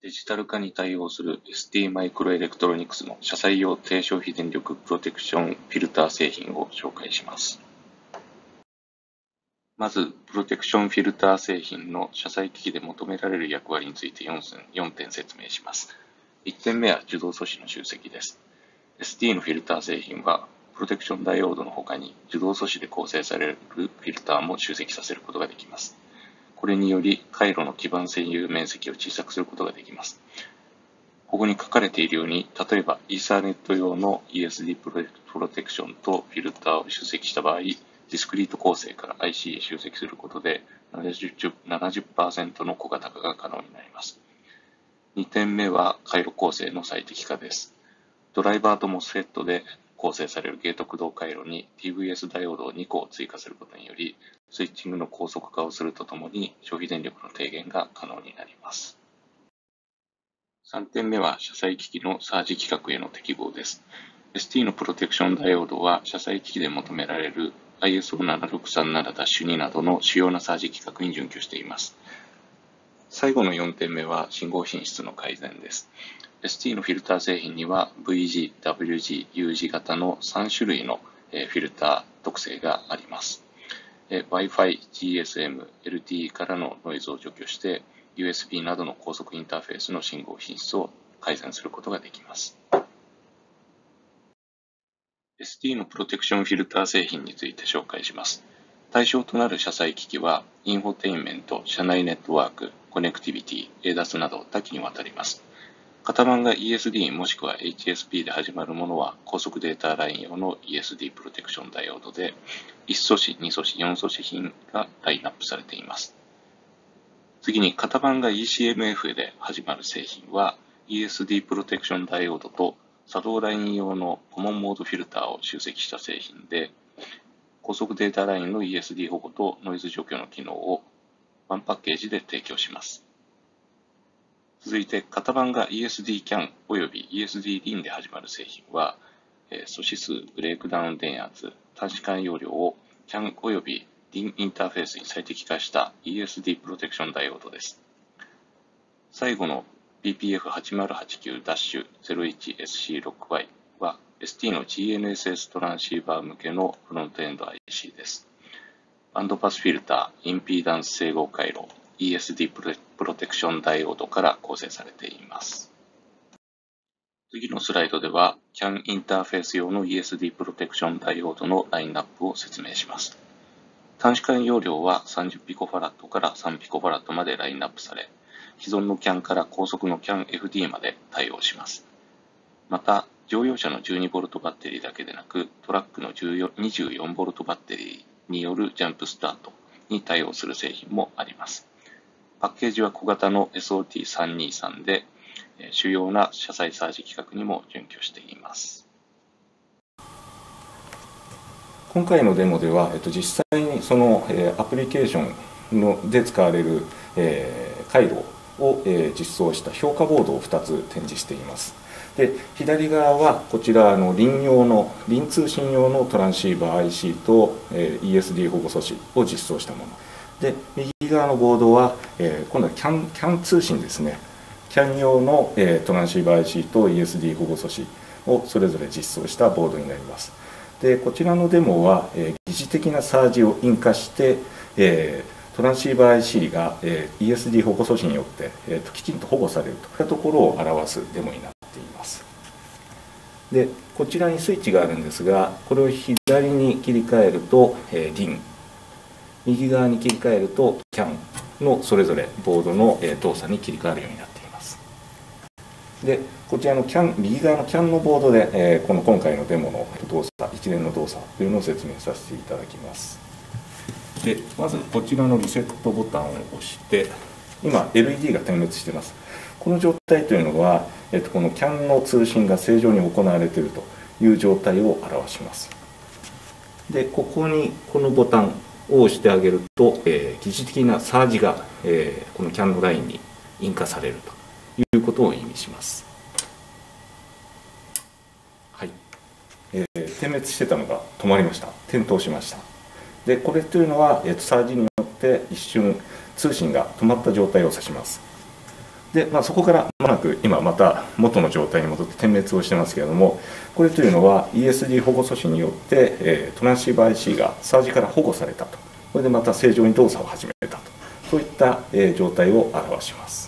デジタル化に対応する ST マイクロエレクトロニクスの車載用低消費電力プロテクションフィルター製品を紹介します。まず、プロテクションフィルター製品の車載機器で求められる役割について4点説明します。1点目は受動素子の集積です。ST のフィルター製品は、プロテクションダイオードの他に受動素子で構成されるフィルターも集積させることができます。これにより、回路の基板占有面積を小さくすることができます。ここに書かれているように、例えば、イーサーネット用の ESD プロテクションとフィルターを集積した場合、ディスクリート構成から IC へ集積することで 70% の小型化が可能になります。2点目は回路構成の最適化です。ドライバーと MOSFET で構成されるゲート駆動回路に TVS ダイオードを2個を追加することにより、スイッチングの高速化をするとともに消費電力の低減が可能になります。3点目は車載機器のサージ規格への適合です。ST のプロテクションダイオードは車載機器で求められる ISO7637-2 などの主要なサージ規格に準拠しています。最後の4点目は信号品質の改善です。ST のフィルター製品には VG、WG、U 字型の3種類のフィルター特性があります。Wi-Fi、GSM、LTE からのノイズを除去して USB などの高速インターフェースの信号品質を改善することができます。ST のプロテクションフィルター製品について紹介します。対象となる車載機器はインフォテインメント、車内ネットワーク、コネクティビティ、ADAS など多岐にわたります。型番が ESD もしくは HSP で始まるものは高速データライン用の ESD プロテクションダイオードで1素子、2素子、4素子品がラインナップされています。次に型番が ECMF で始まる製品は ESD プロテクションダイオードと作動ライン用のコモンモードフィルターを集積した製品で高速データラインの ESD 保護とノイズ除去の機能をワンパッケージで提供します。続いて、型番が ESD CAN および ESD DIN で始まる製品は、素子数、ブレイクダウン電圧、短時間容量を CAN および DIN インターフェースに最適化した ESD プロテクションダイオードです。最後の BPF8080-01SC6Y は ST の GNSS トランシーバー向けのフロントエンド IC です。バンドパスフィルター、インピーダンス整合回路、ESD プロテクションダイオードから構成されています。次のスライドでは CAN インターフェース用の ESD プロテクションダイオードのラインナップを説明します。短時間容量は30ピコファラッドから3ピコファラッドまでラインナップされ、既存の CAN から高速の CAN-FD まで対応します。また、乗用車の 12V バッテリーだけでなく、トラックの 24V バッテリーによるジャンプスタートに対応する製品もあります。パッケージは小型の SOT323 で、主要な車載サージ規格にも準拠しています。 今回のデモでは、実際にその、アプリケーションで使われる、回路を、実装した評価ボードを2つ展示しています。で、左側はこちらLIN通信用のトランシーバー IC と、ESD 保護素子を実装したもの。で、右側のボードは、今度は CAN 通信ですね。CAN 用の、トランシーバー IC と ESD 保護素子をそれぞれ実装したボードになります。で、こちらのデモは、疑似的なサージを引火して、トランシーバー IC が、ESD 保護素子によって、きちんと保護されるといったところを表すデモになっています。で、こちらにスイッチがあるんですが、これを左に切り替えると、DIN、右側に切り替えると CAN のそれぞれボードの動作に切り替わるようになっています。で、こちらの右側の CAN のボードで、今回のデモの動作、一連の動作というのを説明させていただきます。で、まずこちらのリセットボタンを押して、今 LED が点滅しています。この状態というのは、この CAN の通信が正常に行われているという状態を表します。で、ここにこのボタンを押してあげると、疑似的なサージが、この CAN のラインに引火されるということを意味します。はい。点滅してたのが止まりました。点灯しました。で、これというのは、サージによって一瞬通信が止まった状態を指します。 で、そこからまもなく今また元の状態に戻って点滅をしてますけれども、これというのは ESD 保護素子によって、トランシーバー IC がサージから保護されたと、これでまた正常に動作を始めたと、そういった、状態を表します。